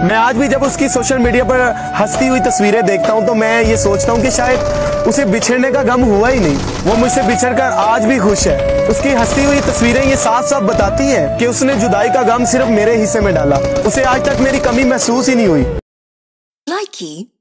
मैं आज भी जब उसकी सोशल मीडिया पर हंसती हुई तस्वीरें देखता हूँ तो मैं ये सोचता हूँ कि शायद उसे बिछड़ने का गम हुआ ही नहीं, वो मुझसे बिछड़कर आज भी खुश है। उसकी हंसती हुई तस्वीरें ये साफ साफ बताती हैं कि उसने जुदाई का गम सिर्फ मेरे हिस्से में डाला, उसे आज तक मेरी कमी महसूस ही नहीं हुई।